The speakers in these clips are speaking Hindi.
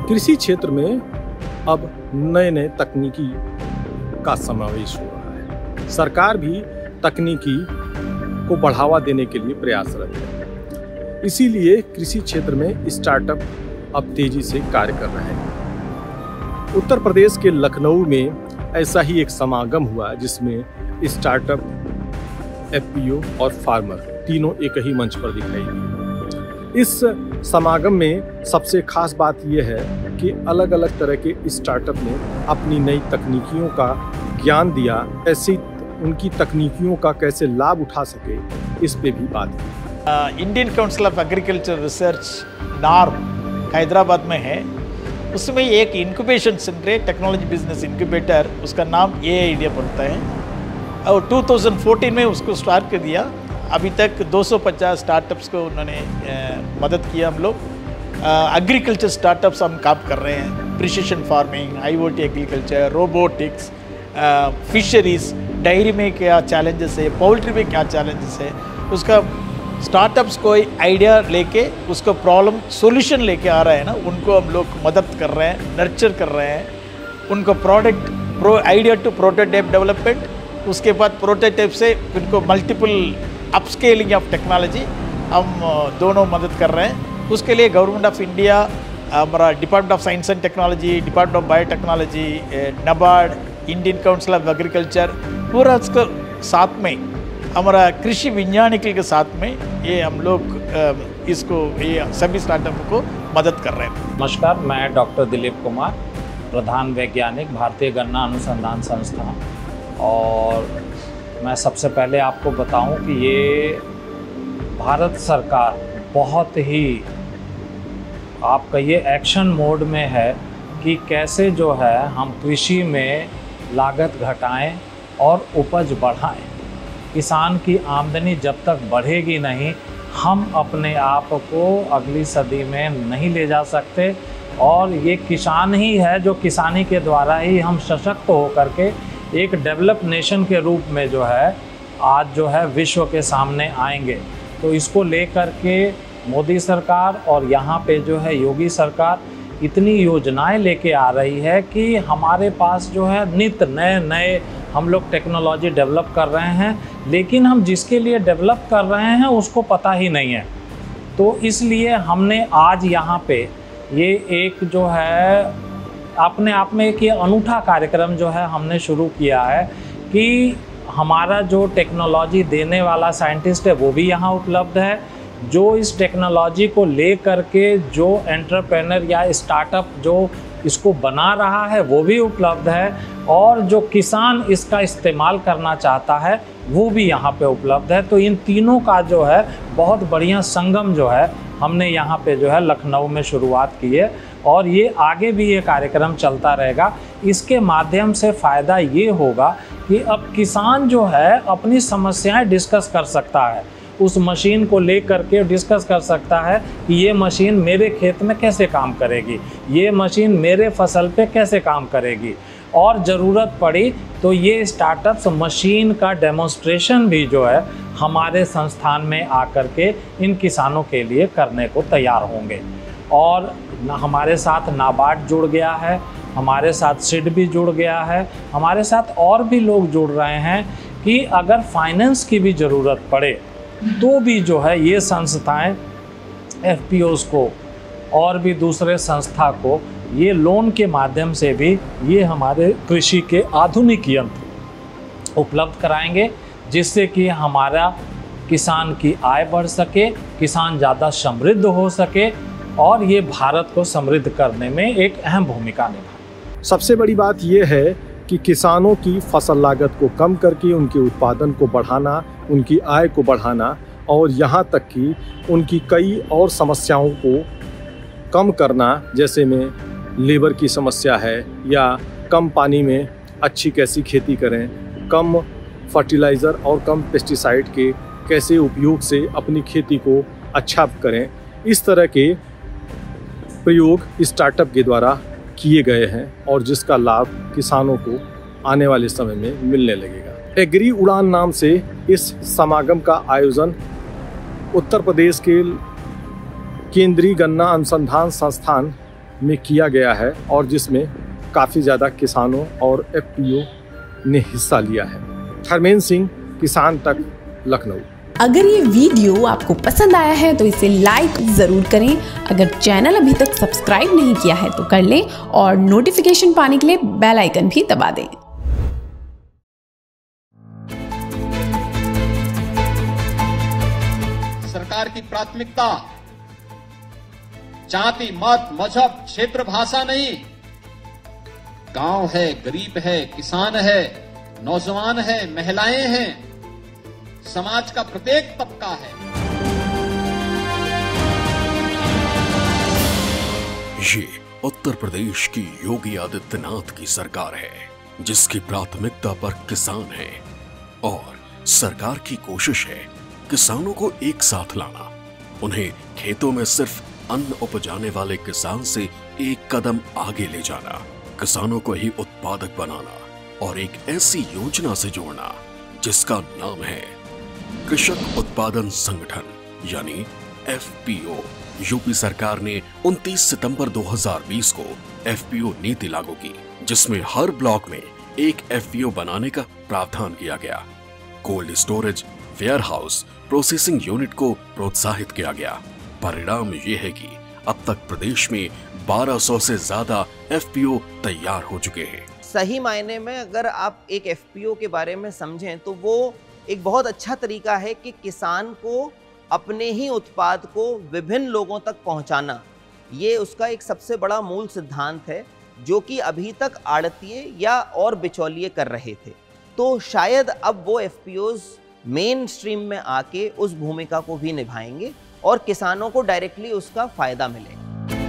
कृषि क्षेत्र में अब नए नए तकनीकी का समावेश हो रहा है। सरकार भी तकनीकी को बढ़ावा देने के लिए प्रयासरत है। इसीलिए कृषि क्षेत्र में स्टार्टअप अब तेजी से कार्य कर रहे हैं। उत्तर प्रदेश के लखनऊ में ऐसा ही एक समागम हुआ जिसमें स्टार्टअप, एफपीओ और फार्मर तीनों एक ही मंच पर दिखाई दी। इस समागम में सबसे खास बात यह है कि अलग अलग तरह के स्टार्टअप ने अपनी नई तकनीकियों का ज्ञान दिया, ऐसी उनकी तकनीकियों का कैसे लाभ उठा सके, इस पे भी बात की। Indian council of agriculture research NAARM Hyderabad में है। उसमें एक इंक्यूबेशन सेंटर है, टेक्नोलॉजी बिजनेस इंक्यूबेटर, उसका नाम एआई इंडिया पड़ता है और 2014 में उसको स्टार्ट कर दिया। अभी तक 250 स्टार्टअप्स को उन्होंने मदद किया। हम लोग एग्रीकल्चर स्टार्टअप्स हम काम कर रहे हैं, precision farming, IoT agriculture, robotics, fisheries, dairy में क्या चैलेंजेस है, पोल्ट्री में क्या चैलेंजेस है, उसका स्टार्टअप्स कोई आइडिया लेके उसको प्रॉब्लम सॉल्यूशन लेके आ रहे हैं ना, उनको हम लोग मदद कर रहे हैं, नर्चर कर रहे हैं। उनको product idea to prototype development, उसके बाद प्रोटोटाइप से उनको मल्टीपल अपस्केलिंग ऑफ टेक्नोलॉजी हम दोनों मदद कर रहे हैं। उसके लिए गवर्नमेंट ऑफ इंडिया, हमारा department of science and technology, department of biotechnology, NABARD, Indian council of agriculture, पूरा उसको साथ में हमारा कृषि वैज्ञानिकों के साथ में ये हम लोग इसको ये सभी स्टार्टअप को मदद कर रहे हैं। नमस्कार, मैं डॉक्टर दिलीप कुमार, प्रधान वैज्ञानिक, भारतीय गन्ना अनुसंधान संस्थान। और मैं सबसे पहले आपको बताऊं कि ये भारत सरकार बहुत ही, आप कहिए, एक्शन मोड में है कि कैसे जो है हम कृषि में लागत घटाएं और उपज बढ़ाएं। किसान की आमदनी जब तक बढ़ेगी नहीं, हम अपने आप को अगली सदी में नहीं ले जा सकते। और ये किसान ही है जो किसानी के द्वारा ही हम सशक्त होकर के एक डेवलप नेशन के रूप में जो है आज जो है विश्व के सामने आएंगे। तो इसको लेकर के मोदी सरकार और यहाँ पे जो है योगी सरकार इतनी योजनाएं लेके आ रही है कि हमारे पास जो है नित नए नए हम लोग टेक्नोलॉजी डेवलप कर रहे हैं, लेकिन हम जिसके लिए डेवलप कर रहे हैं उसको पता ही नहीं है। तो इसलिए हमने आज यहाँ पे ये एक जो है अपने आप में एक ये अनूठा कार्यक्रम जो है हमने शुरू किया है कि हमारा जो टेक्नोलॉजी देने वाला साइंटिस्ट है वो भी यहाँ उपलब्ध है, जो इस टेक्नोलॉजी को ले करके जो एंटरप्रेन्योर या स्टार्टअप जो इसको बना रहा है वो भी उपलब्ध है, और जो किसान इसका इस्तेमाल करना चाहता है वो भी यहाँ पे उपलब्ध है। तो इन तीनों का जो है बहुत बढ़िया संगम जो है हमने यहाँ पे जो है लखनऊ में शुरुआत की है, और ये आगे भी ये कार्यक्रम चलता रहेगा। इसके माध्यम से फ़ायदा ये होगा कि अब किसान जो है अपनी समस्याएं डिस्कस कर सकता है, उस मशीन को ले करके डिस्कस कर सकता है कि ये मशीन मेरे खेत में कैसे काम करेगी, ये मशीन मेरे फसल पे कैसे काम करेगी, और ज़रूरत पड़ी तो ये स्टार्टअप्स मशीन का डेमोन्स्ट्रेशन भी जो है हमारे संस्थान में आकर के इन किसानों के लिए करने को तैयार होंगे। और हमारे साथ नाबार्ड जुड़ गया है, हमारे साथ सिड भी जुड़ गया है, हमारे साथ और भी लोग जुड़ रहे हैं कि अगर फाइनेंस की भी ज़रूरत पड़े तो भी जो है ये संस्थाएं एफपीओज़ को और भी दूसरे संस्था को ये लोन के माध्यम से भी ये हमारे कृषि के आधुनिक यंत्र उपलब्ध कराएंगे, जिससे कि हमारा किसान की आय बढ़ सके, किसान ज़्यादा समृद्ध हो सके और ये भारत को समृद्ध करने में एक अहम भूमिका निभाए। सबसे बड़ी बात यह है कि किसानों की फसल लागत को कम करके उनके उत्पादन को बढ़ाना, उनकी आय को बढ़ाना, और यहाँ तक कि उनकी कई और समस्याओं को कम करना, जैसे में लेबर की समस्या है या कम पानी में अच्छी कैसी खेती करें, कम फर्टिलाइज़र और कम पेस्टिसाइड के कैसे उपयोग से अपनी खेती को अच्छा करें। इस तरह के प्रयोग स्टार्टअप के द्वारा किए गए हैं और जिसका लाभ किसानों को आने वाले समय में मिलने लगेगा। एग्री उड़ान नाम से इस समागम का आयोजन उत्तर प्रदेश के केंद्रीय गन्ना अनुसंधान संस्थान में किया गया है और जिसमें काफ़ी ज़्यादा किसानों और एफपीओ ने हिस्सा लिया है। हरमेंद्र सिंह, किसान तक, लखनऊ। अगर ये वीडियो आपको पसंद आया है तो इसे लाइक ज़रूर करें। अगर चैनल अभी तक सब्सक्राइब नहीं किया है तो कर लें और नोटिफिकेशन पाने के लिए बेल आइकन भी दबा दें। सरकार की प्राथमिकता जाति, मत, मजहब, क्षेत्र, भाषा नहीं, गांव है, गरीब है, किसान है, नौजवान है, महिलाएं हैं, समाज का प्रत्येक तबका है। ये उत्तर प्रदेश की योगी आदित्यनाथ की सरकार है, जिसकी प्राथमिकता पर किसान है और सरकार की कोशिश है किसानों को एक साथ लाना, उन्हें खेतों में सिर्फ अन्न उपजाने वाले किसान से एक कदम आगे ले जाना, किसानों को ही उत्पादक बनाना और एक ऐसी योजना से जोड़ना जिसका नाम है कृषक उत्पादन संगठन यानी एफपीओ। यूपी सरकार ने 29 सितंबर 2020 को एफपीओ नीति लागू की, जिसमें हर ब्लॉक में एक एफपीओ बनाने का प्रावधान किया गया। Cold storage, warehouse, processing unit को प्रोत्साहित किया गया। परिणाम ये है कि अब तक प्रदेश में 1200 से ज्यादा एफपीओ तैयार हो चुके हैं। सही मायने में अगर आप एक एफपीओ के बारे में समझें तो वो एक बहुत अच्छा तरीका है कि किसान को अपने ही उत्पाद को विभिन्न लोगों तक पहुंचाना। ये उसका एक सबसे बड़ा मूल सिद्धांत है जो कि अभी तक आड़तिए या और बिचौलिए कर रहे थे। तो शायद अब वो एफपीओज मेन स्ट्रीम में आके उस भूमिका को भी निभाएंगे और किसानों को डायरेक्टली उसका फायदा मिलेगा।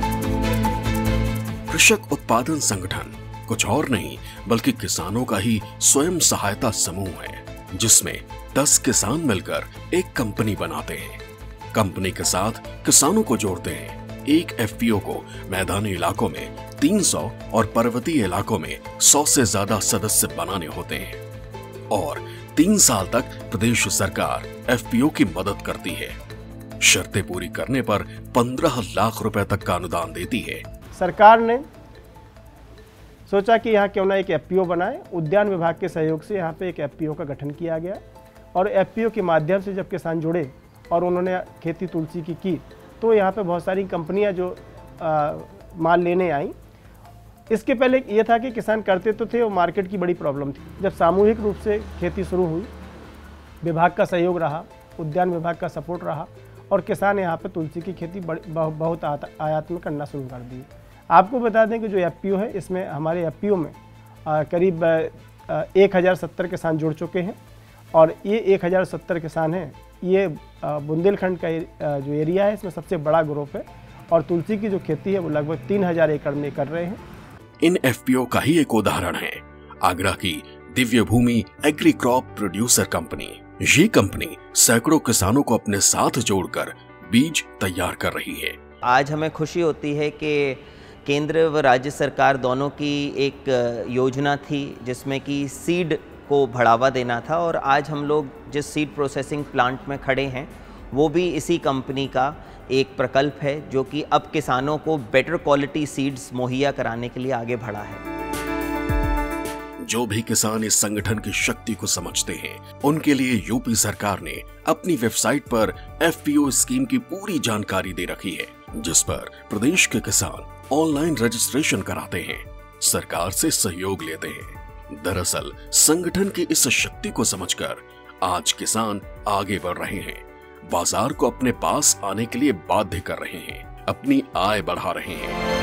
कृषक उत्पादन संगठन कुछ और नहीं बल्कि किसानों का ही स्वयं सहायता समूह है, जिसमें 10 किसान मिलकर एक कंपनी बनाते हैं। कंपनी के साथ किसानों को जोड़ते हैं। एक एफपीओ को मैदानी इलाकों में 300 और पर्वतीय इलाकों में 100 से ज्यादा सदस्य बनाने होते हैं और 3 साल तक प्रदेश सरकार एफपीओ की मदद करती है। शर्तें पूरी करने पर 15 लाख रुपए तक का अनुदान देती है। सरकार ने सोचा कि यहाँ क्यों ना एक एफपीओ बनाए। उद्यान विभाग के सहयोग से यहाँ पे एक एफपीओ का गठन किया गया और एफपीओ के माध्यम से जब किसान जुड़े और उन्होंने खेती तुलसी की तो यहाँ पे बहुत सारी कंपनियाँ जो माल लेने आई। इसके पहले ये था कि किसान करते तो थे और मार्केट की बड़ी प्रॉब्लम थी। जब सामूहिक रूप से खेती शुरू हुई, विभाग का सहयोग रहा, उद्यान विभाग का सपोर्ट रहा और किसान यहाँ पे तुलसी की खेती बहुत आयात में करना शुरू कर दी। आपको बता दें कि जो एफपीओ है, इसमें हमारे एफपीओ में करीब 1070 किसान जुड़ चुके हैं और ये 1070 किसान हैं, ये बुंदेलखंड का जो एरिया है इसमें सबसे बड़ा ग्रुप है और तुलसी की जो खेती है वो लगभग 3000 एकड़ में कर रहे हैं। इन एफपीओ का ही एक उदाहरण है आगरा की Divya Bhoomi agri crop producer company. ये कंपनी सैकड़ों किसानों को अपने साथ जोड़कर बीज तैयार कर रही है। आज हमें खुशी होती है कि केंद्र व राज्य सरकार दोनों की एक योजना थी जिसमें कि सीड को बढ़ावा देना था और आज हम लोग जिस सीड प्रोसेसिंग प्लांट में खड़े हैं वो भी इसी कंपनी का एक प्रकल्प है जो कि अब किसानों को बेटर क्वालिटी सीड्स मुहैया कराने के लिए आगे बढ़ा है। जो भी किसान इस संगठन की शक्ति को समझते हैं, उनके लिए यूपी सरकार ने अपनी वेबसाइट पर एफपीओ स्कीम की पूरी जानकारी दे रखी है, जिस पर प्रदेश के किसान ऑनलाइन रजिस्ट्रेशन कराते हैं, सरकार से सहयोग लेते हैं। दरअसल संगठन की इस शक्ति को समझकर आज किसान आगे बढ़ रहे हैं, बाजार को अपने पास आने के लिए बाध्य कर रहे हैं, अपनी आय बढ़ा रहे हैं।